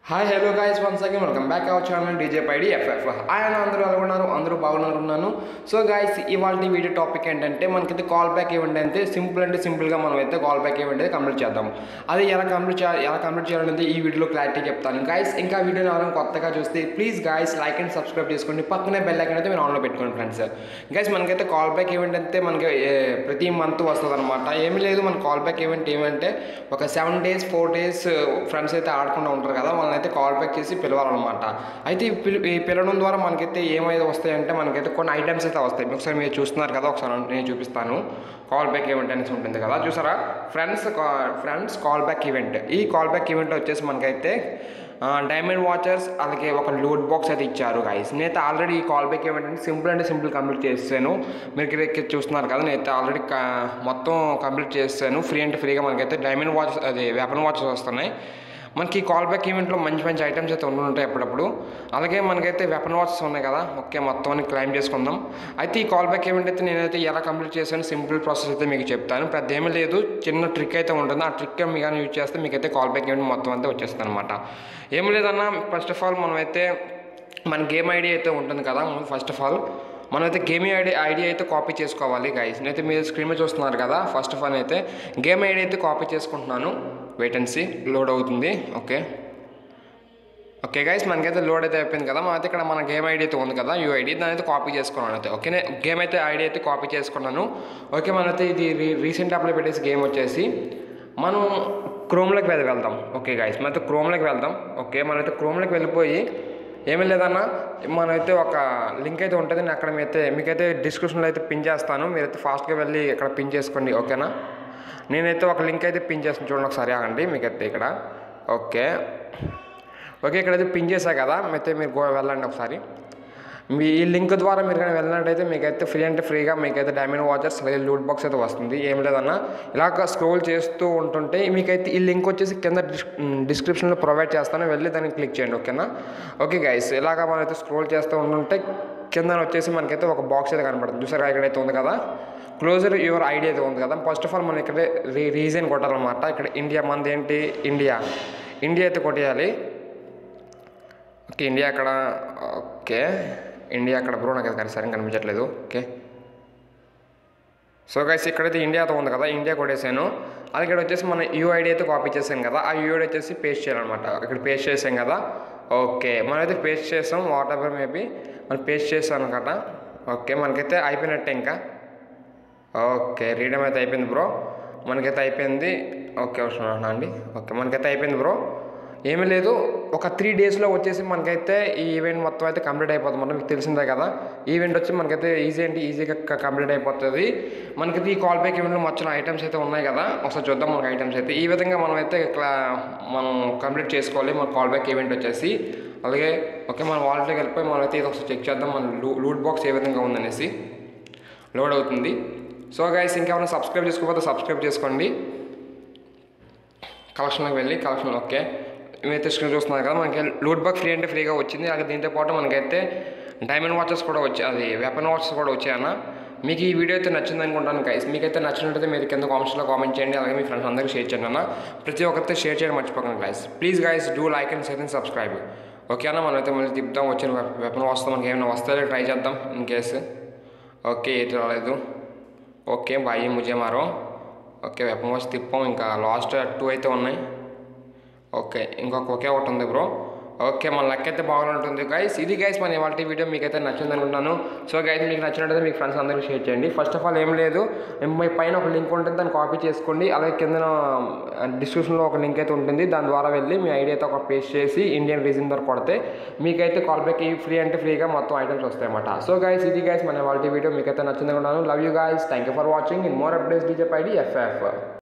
Hi hello guys once again welcome back our channel DJ Paidi FF. ఆయన అందరూ అనుకున్నారు, అందరూ బాగున్నాను. సో గైస్ ఇవాళ వీడియో టాపిక్ ఏంటంటే మనకైతే కాల్ బ్యాక్ ఈవెంట్ అయితే సింపుల్గా మనం అయితే కాల్ బ్యాక్ ఈవెంట్ అయితే కంప్లీట్ చేద్దాం. అది ఎలా కంప్లీట్ చేయాలనేది ఈ వీడియోలో క్లారిటీ చెప్తాను గైస్. ఇంకా వీడియోని ఎవరైనా కొత్తగా చూస్తే please guys like and subscribe చేసుకోండి, పక్కనే బెల్ ఐకాన్ అయితే మీరు ఆన్లో పెట్టుకోండి ఫ్రెండ్స్. గైస్ మనకైతే కాల్ బ్యాక్ ఈవెంట్ అయితే మనకి ప్రతి మంత్ వస్తుంది అనమాట. ఏమీ లేదు, మన కాల్ బ్యాక్ ఈవెంట్ ఏమంటే ఒక 7 days 4 days ఫ్రెండ్స్ అయితే ఆడుకుంటూ ఉంటారు కదా, వాళ్ళని అయితే కాల్ బ్యాక్ చేసి పిలవాలన్నమాట. అయితే ఈ పిలవడం ద్వారా మనకైతే ఏమైతే వస్తాయంటే మనకైతే కొన్ని ఐటమ్స్ అయితే వస్తాయి. ఒకసారి మీరు చూస్తున్నారు కదా, ఒకసారి నేను చూపిస్తాను. కాల్ బ్యాక్ ఈవెంట్ అనేసి ఉంటుంది కదా, చూసారా ఫ్రెండ్స్ కాల్ బ్యాక్ ఈవెంట్. ఈ కాల్ బ్యాక్ ఈవెంట్ వచ్చేసి మనకైతే డైమండ్ వాచర్స్ అలాగే ఒక లూట్ బాక్స్ అయితే ఇచ్చారు గైస్. నేనైతే ఆల్రెడీ ఈ కాల్ బ్యాక్ ఈవెంట్ అంటే సింపుల్ కంప్లీట్ చేసాను. మీరు ఇక్కడ చూస్తున్నారు కదా, నేనైతే ఆల్రెడీ మొత్తం కంప్లీట్ చేస్తాను. ఫ్రీగా మనకైతే డైమండ్ వాచ్ అది వెపన్ వాచెస్ వస్తున్నాయి. మనకి కాల్ బ్యాక్ ఈవెంట్లో మంచి ఐటమ్స్ అయితే ఉంటాయి అప్పుడప్పుడు. అలాగే మనకైతే వెపన్ వాచెస్ ఉన్నాయి కదా, ఓకే మొత్తం అన్ని క్లైమ్ చేసుకుందాం. అయితే ఈ కాల్ బ్యాక్ ఈవెంట్ అయితే నేనైతే ఎలా కంప్లీట్ చేశాను, సింపుల్ ప్రాసెస్ అయితే మీకు చెప్తాను. పెద్ద ఏమీ లేదు, చిన్న ట్రిక్ అయితే ఉంటుంది. ఆ ట్రిక్ మీకు కానీ యూజ్ చేస్తే మీకైతే కాల్ బ్యాక్ ఈవెంట్ మొత్తం అంతా వచ్చేస్తుంది అనమాట. ఏం లేదన్నా, ఫస్ట్ ఆఫ్ ఆల్ మనమైతే మన గేమ్ ఐడి అయితే ఉంటుంది కదా, ఫస్ట్ ఆఫ్ ఆల్ మనమైతే గేమ్ ఐడి అయితే కాపీ చేసుకోవాలి గైస్. నేనైతే మీరు స్క్రీన్ మీద చూస్తున్నారు కదా, ఫస్ట్ ఆఫ్ ఆల్ అయితే గేమ్ ఐడి అయితే కాపీ చేసుకుంటున్నాను. వెయిట్ అండ్ సీ, లోడ్ అవుతుంది. ఓకే గైస్, మనకైతే లోడ్ అయితే అయిపోయింది కదా. మనమైతే ఇక్కడ మన గేమ్ ఐడి అయితే ఉంది కదా, యూఐడి, దాని అయితే కాపీ చేసుకున్నాను అయితే. ఓకే, గేమ్ అయితే ఐడి అయితే కాపీ చేసుకున్నాను. ఓకే, మనమైతే ఇది రీసెంట్ అప్లో పెట్టేసి గేమ్ వచ్చేసి మనం క్రోమ్లోకి వెళ్దాం. ఓకే గైస్, మనమైతే క్రోమ్లోకి వెళ్దాం. ఓకే, మనమైతే క్రోమ్లోకి వెళ్ళిపోయి ఏమీ లేదన్నా, మనమైతే ఒక లింక్ అయితే ఉంటుంది. నేను అక్కడ మీకైతే డిస్క్రిప్షన్లో అయితే పిన్ చేస్తాను. మీరైతే ఫాస్ట్గా వెళ్ళి ఇక్కడ పిన్ చేసుకోండి, ఓకేనా. నేనైతే ఒక లింక్ అయితే పిన్ చేస్తాను, చూడండి ఒకసారి ఆగండి. మీకైతే ఇక్కడ ఓకే ఇక్కడైతే పిన్ చేశా కదా, మీరు వెళ్ళండి ఒకసారి. మీ ఈ లింక్ ద్వారా మీరు కానీ వెళ్ళినట్టయితే మీకైతే ఫ్రీగా మీకైతే డైమండ్ వాచర్స్ లేదా లూట్ బాక్స్ అయితే వస్తుంది. ఏం లేదన్నా, ఇలాగ స్క్రోల్ చేస్తూ ఉంటుంటే మీకైతే ఈ లింక్ వచ్చేసి కింద డిస్క్రిప్షన్లో ప్రొవైడ్ చేస్తాను, వెళ్ళి దాన్ని క్లిక్ చేయండి, ఓకేనా. ఓకే గైస్, ఇలాగ మనమైతే స్క్రోల్ చేస్తూ ఉంటుంటే కింద వచ్చేసి మనకైతే ఒక బాక్స్ అయితే కనపడుతుంది. చూసారా, ఇక్కడైతే ఉంది కదా, క్లోజర్ యువర్ ఐడి అయితే ఉంది కదా. ఫస్ట్ ఆఫ్ ఆల్ మనం ఇక్కడ రీజన్ కొట్టాలన్నమాట. ఇక్కడ ఇండియా, మనది ఏంటి ఇండియా అయితే కొట్టేయాలి. ఓకే, ఇండియా అక్కడ బ్రో నాకు కానీ సరిగ్గా కనిపించట్లేదు. ఓకే, సో గైస్ ఇక్కడైతే ఇండియాతో ఉంది కదా, ఇండియా కొట్టేసాను. అది ఇక్కడ వచ్చేసి మన యూఐడి అయితే కాపీ చేసాం కదా, ఆ యూఐడి వచ్చేసి పేస్ట్ చేయాలన్నమాట. ఇక్కడ పేస్ట్ చేసాం కదా. ఓకే, మనమైతే పేస్ట్ చేసాం, వాట్ ఎవర్ మేబీ మనం పేస్ట్ చేసాం అనమాట. ఓకే, మనకైతే అయిపోయినట్టే ఇంకా. ఓకే, రీడమ్ అయితే అయిపోయింది బ్రో, మనకైతే అయిపోయింది. ఓకే వస్తున్నా అండి. ఓకే, మనకైతే అయిపోయింది బ్రో. ఏమీ లేదు, ఒక 3 daysలో వచ్చేసి మనకైతే ఈ ఈవెంట్ మొత్తం అయితే కంప్లీట్ అయిపోతుంది. మనం మీకు తెలిసిందే కదా, ఈవెంట్ వచ్చి మనకైతే ఈజీగా కంప్లీట్ అయిపోతుంది. మనకైతే ఈ కాల్ బ్యాక్ ఈవెంట్లో వచ్చిన ఐటమ్స్ అయితే ఉన్నాయి కదా, ఒకసారి చూద్దాం. మనకి ఐటమ్స్ అయితే ఈ విధంగా మనం కంప్లీట్ చేసుకోవాలి మన కాల్ బ్యాక్ ఈవెంట్ వచ్చేసి. అలాగే ఓకే, మన వాలెట్లోకి వెళ్ళిపోయి మనమైతే ఇది ఒకసారి చెక్ చేద్దాం, మన లూట్ బాక్స్ ఏ విధంగా ఉందనేసి. లోడ్ అవుతుంది. సో గైస్, ఇంకెవరైనా సబ్స్క్రైబ్ చేసుకోకపోతే సబ్స్క్రైబ్ చేసుకోండి. కలెక్షన్లోకి వెళ్ళి ఓకే, మేమైతే స్క్రీన్ చూస్తున్నారు కదా, మనకి లూట్ బాక్స్ ఫ్రీగా వచ్చింది. అలాగే దీంతో పాటు మనకైతే డైమండ్ వాచెస్ కూడా వచ్చాయి, అది వెపన్ వాచెస్ కూడా వచ్చాయన్న. మీకు ఈ వీడియో అయితే నచ్చింది అనుకుంటాను గైస్. మీకైతే నచ్చినట్టయితే మీరు కింద కామెంట్స్లో కామెంట్ చేయండి. అలాగే మీ ఫ్రెండ్స్ అందరికీ షేర్ చేయండి అన్న. ప్రతి ఒక్కరితో షేర్ చేయడం మర్చిపోకండి guys. Please guys do like and share and subscribe. Okay అన్న, మనమైతే మళ్ళీ తిప్పుదాం. వచ్చిన వెపన్ వస్తాం, మనకి ఏమైనా వస్తే ట్రై చేద్దాం ఇన్ కేసు. ఓకే, ఏది రాలేదు. ఓకే బాయ్ ముజే మారో. ఓకే, వెపన్ వాచ్ తిప్పాం, ఇంకా లాస్ట్ 2 అయితే ఉన్నాయి. ఓకే, ఒకే ఒకటి ఉంది బ్రో. ఓకే, మన లక్ అయితే బాగుంటుంది గైస్. ఇది గైస్ మన ఇవాళ వీడియో మీకైతే నచ్చింది అనుకుంటున్నాను. సో గైస్, మీకు నచ్చినట్టయితే మీకు ఫ్రెండ్స్ అందరికీ షేర్ చేయండి. ఫస్ట్ ఆఫ్ ఆల్ ఏం లేదు, మీ పైన ఒక లింక్ ఉంటుంది, దాన్ని కాపీ చేసుకోండి. అలాగే కింద డిస్క్రిప్షన్లో ఒక లింక్ అయితే ఉంటుంది, దాని ద్వారా వెళ్ళి మీ ఐడి అయితే ఒక పేస్ట్ చేసి ఇండియన్ రీజన్ ద్వారా కొడితే మీకైతే కాల్ బ్యాక్ ఫ్రీగా మొత్తం ఐటమ్స్ వస్తాయి అన్నమాట. సో గైస్, ఇది గైస్ మన ఇవాళ వీడియో మీకైతే నచ్చింది అనుకుంటున్నాను. Love you guys, thank you for watching. In more updates DJ Paidi FF.